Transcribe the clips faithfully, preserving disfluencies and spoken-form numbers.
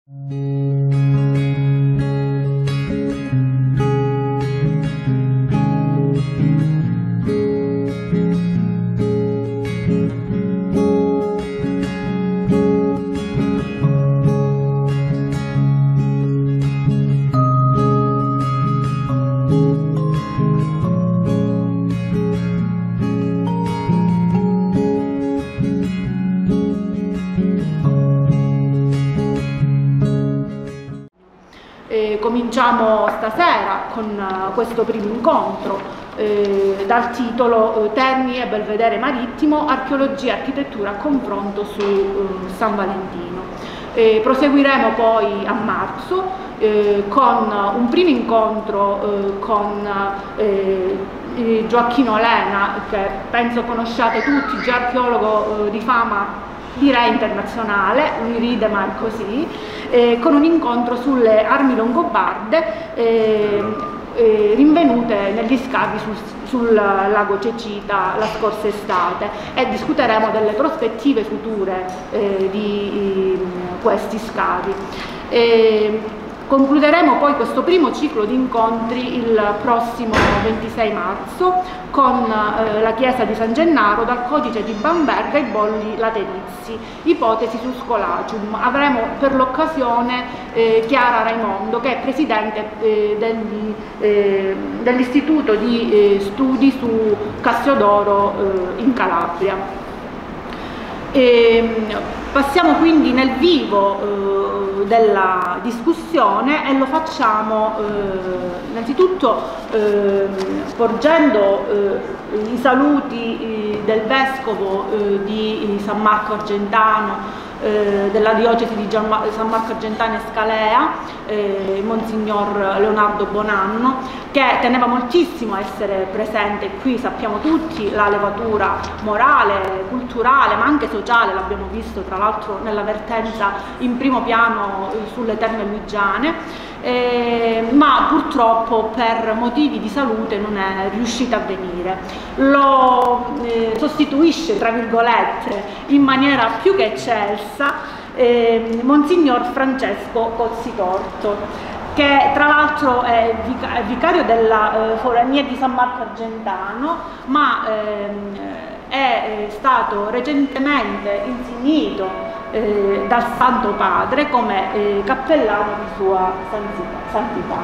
Cominciamo stasera con uh, questo primo incontro eh, dal titolo uh, Terni e Belvedere Marittimo, archeologia e architettura a confronto su uh, San Valentino. Eh, proseguiremo poi a marzo eh, con un primo incontro eh, con eh, Gioacchino Lena, che penso conosciate tutti, già archeologo eh, di fama direi internazionale, lui ride ma è così, eh, con un incontro sulle armi longobarde eh, eh, rinvenute negli scavi sul, sul lago Cecita la scorsa estate, e discuteremo delle prospettive future eh, di eh, questi scavi. Eh, Concluderemo poi questo primo ciclo di incontri il prossimo ventisei marzo con eh, la chiesa di San Gennaro, dal codice di Bamberga ai bolli laterizi, ipotesi su Scolacium. Avremo per l'occasione eh, Chiara Raimondo, che è presidente eh, degli, eh, dell'Istituto di eh, Studi su Cassiodoro eh, in Calabria. E passiamo quindi nel vivo eh, della discussione, e lo facciamo eh, innanzitutto eh, porgendo eh, i saluti eh, del Vescovo eh, di San Marco Argentano, eh, della diocesi di Gian San Marco Argentano e Scalea, eh, Monsignor Leonardo Bonanno, che teneva moltissimo a essere presente qui. Sappiamo tutti la levatura morale, culturale, ma anche sociale, l'abbiamo visto tra l'altro nella vertenza in primo piano sulle Terme Luigiane, eh, ma purtroppo per motivi di salute non è riuscita a venire. Lo eh, sostituisce, tra virgolette, in maniera più che eccelsa eh, Monsignor Francesco Cozzitorto, che tra l'altro è vicario della eh, Forania di San Marco Argentano, ma ehm, è stato recentemente insignito eh, dal Santo Padre come eh, cappellano di sua santità.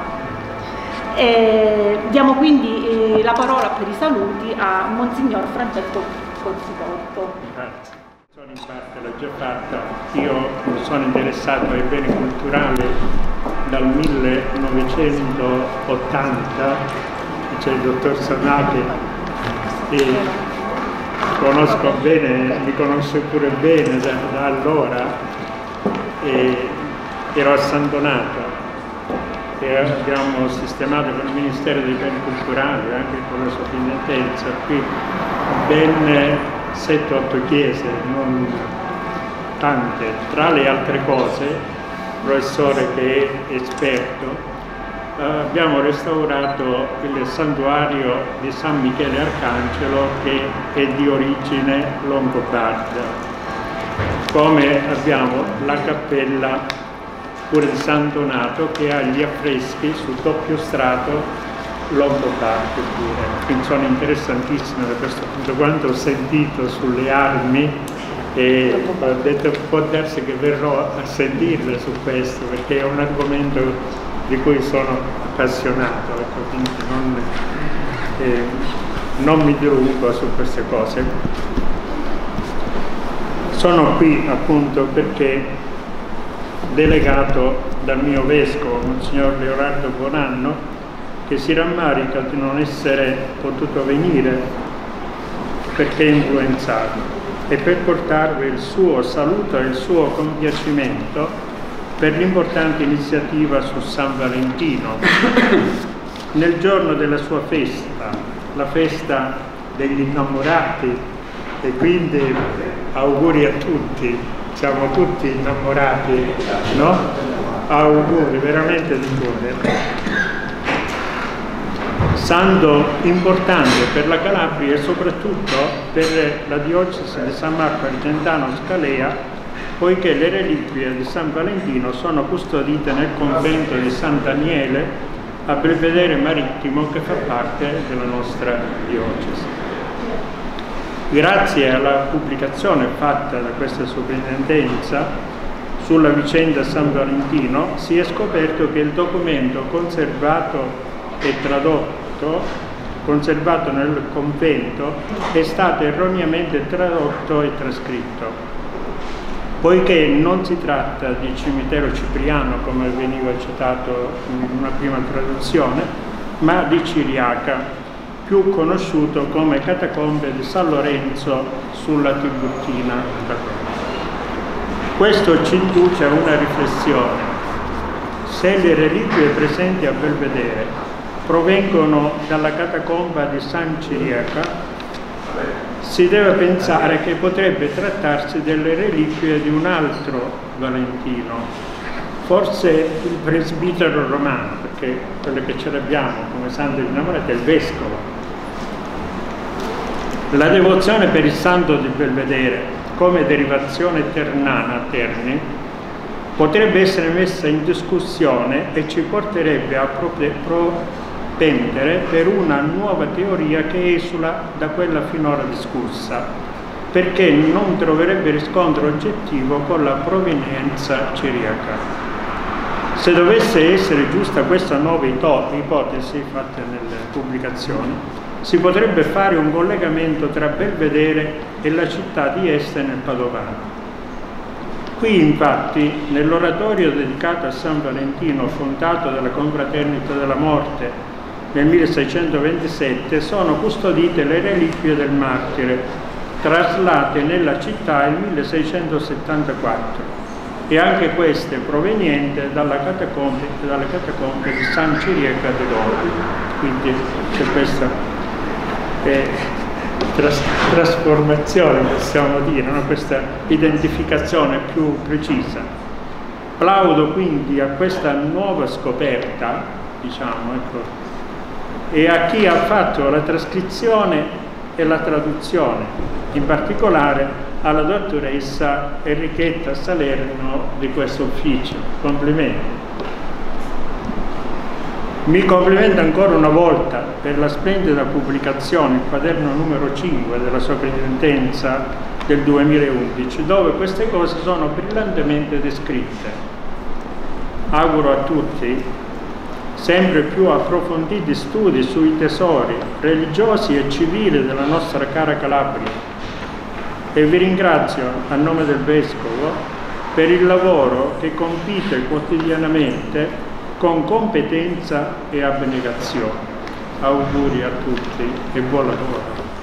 E diamo quindi eh, la parola per i saluti a Monsignor Francesco Cozzitorto. Grazie. In parte l'ho già fatta. Io sono interessato ai beni culturali dal millenovecentottanta, c'è il dottor Sanati, e conosco bene, mi conosce pure bene da, da allora, e ero a San Donato e abbiamo sistemato con il Ministero dei Beni Culturali, anche con la sovrintendenza, qui ben sette otto chiese, non tante. Tra le altre cose, il professore che è esperto, eh, abbiamo restaurato il santuario di San Michele Arcangelo, che è di origine longobarda, come abbiamo la cappella pure di San Donato, che ha gli affreschi su doppio strato longobardo pure. Quindi sono interessantissime da questo punto. Quando ho sentito sulle armi, e ho detto può darsi che verrò a sentirle su questo, perché è un argomento di cui sono appassionato, ecco, quindi non, eh, non mi dilungo su queste cose. Sono qui appunto perché delegato dal mio vescovo, Monsignor Leonardo Bonanno, che si rammarica di non essere potuto venire perché è influenzato, e per portarvi il suo saluto e il suo compiacimento per l'importante iniziativa su San Valentino, nel giorno della sua festa, la festa degli innamorati, e quindi auguri a tutti, siamo tutti innamorati, no? Auguri veramente di cuore. Santo importante per la Calabria e soprattutto per la diocesi di San Marco Argentano Scalea, poiché le reliquie di San Valentino sono custodite nel convento di San Daniele a Belvedere Marittimo, che fa parte della nostra diocesi. Grazie alla pubblicazione fatta da questa soprintendenza sulla vicenda San Valentino si è scoperto che il documento conservato e tradotto, conservato nel convento, è stato erroneamente tradotto e trascritto. Poiché non si tratta di cimitero cipriano, come veniva citato in una prima traduzione, ma di Ciriaca, più conosciuto come Catacombe di San Lorenzo sulla Tiburtina. Questo ci induce a una riflessione. Se le reliquie presenti a Belvedere provengono dalla catacomba di San Ciriaca, si deve pensare che potrebbe trattarsi delle reliquie di un altro Valentino, forse il presbitero romano, perché quello che ce l'abbiamo come santo innamorato è il vescovo. La devozione per il santo di Belvedere, come derivazione ternana a Terni, potrebbe essere messa in discussione e ci porterebbe a propendere per una nuova teoria che esula da quella finora discussa, perché non troverebbe riscontro oggettivo con la provenienza ciriaca. Se dovesse essere giusta questa nuova ipotesi fatta nelle pubblicazioni, si potrebbe fare un collegamento tra Belvedere e la città di Este nel Padovano. Qui infatti, nell'oratorio dedicato a San Valentino, fondato dalla Confraternita della Morte nel milleseicentoventisette, sono custodite le reliquie del martire, traslate nella città nel milleseicentosettantaquattro, e anche queste provenienti dalla catacombe, dalle catacombe di San Ciriaca de Doro. Quindi c'è questa eh, tras trasformazione, possiamo dire, no? Questa identificazione più precisa. Plaudo quindi a questa nuova scoperta, diciamo, ecco, e a chi ha fatto la trascrizione e la traduzione, in particolare alla dottoressa Enrichetta Salerno di questo ufficio. Complimenti. Mi complimento ancora una volta per la splendida pubblicazione, il quaderno numero cinque della Soprintendenza del duemilaundici, dove queste cose sono brillantemente descritte. Auguro a tutti sempre più approfonditi studi sui tesori religiosi e civili della nostra cara Calabria, e vi ringrazio a nome del Vescovo per il lavoro che compite quotidianamente con competenza e abnegazione. Auguri a tutti e buon lavoro.